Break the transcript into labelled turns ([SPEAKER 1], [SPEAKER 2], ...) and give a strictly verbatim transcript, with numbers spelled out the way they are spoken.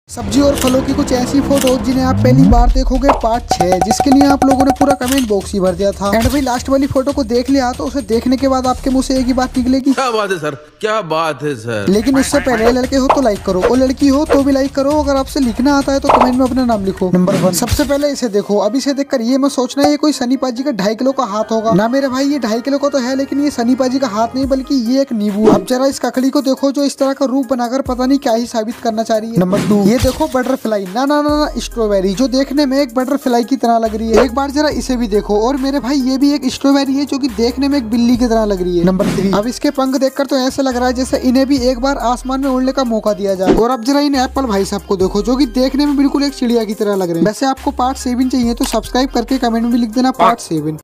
[SPEAKER 1] सब्जी और फलों की कुछ ऐसी फोटो जिन्हें आप पहली बार देखोगे पार्ट छह, जिसके लिए आप लोगों ने पूरा कमेंट बॉक्स ही भर दिया था। एंड भाई लास्ट वाली फोटो को देख लिया तो उसे देखने के बाद आपके मुंह से एक ही बात निकलेगी,
[SPEAKER 2] क्या बात है सर, क्या बात है सर।
[SPEAKER 1] लेकिन उससे पहले लड़के हो तो लाइक करो और लड़की हो तो भी लाइक करो। अगर आपसे लिखना आता है तो कमेंट में अपना नाम लिखो। नंबर वन, सबसे पहले इसे देखो। अब इसे देखकर ये मत सोचना ये कोई सनी पाजी का ढाई किलो का हाथ होगा। ना मेरे भाई, ये ढाई किलो का तो है लेकिन ये सनी पाजी का हाथ नहीं बल्कि ये एक नींबू है। अब जरा इस ककड़ी को देखो जो इस तरह का रूप बनाकर पता नहीं क्या ही साबित करना चाह रही है। नंबर टू, ये देखो बटरफ्लाई। ना ना ना ना स्ट्रॉबेरी, जो देखने में एक बटरफ्लाई की तरह लग रही है। एक बार जरा इसे भी देखो। और मेरे भाई ये भी एक स्ट्रॉबेरी है जो कि देखने में एक बिल्ली की तरह लग रही है। नंबर थ्री, अब इसके पंख देखकर तो ऐसा लग रहा है जैसे इन्हें भी एक बार आसमान में उड़ने का मौका दिया जाए। और अब जरा इन एप्पल भाई साहब को देखो जो कि देखने में बिल्कुल एक चिड़िया की तरह लग रहे हैं। वैसे आपको पार्ट सेवन चाहिए तो सब्सक्राइब करके कमेंट में लिख देना पार्ट सेवन।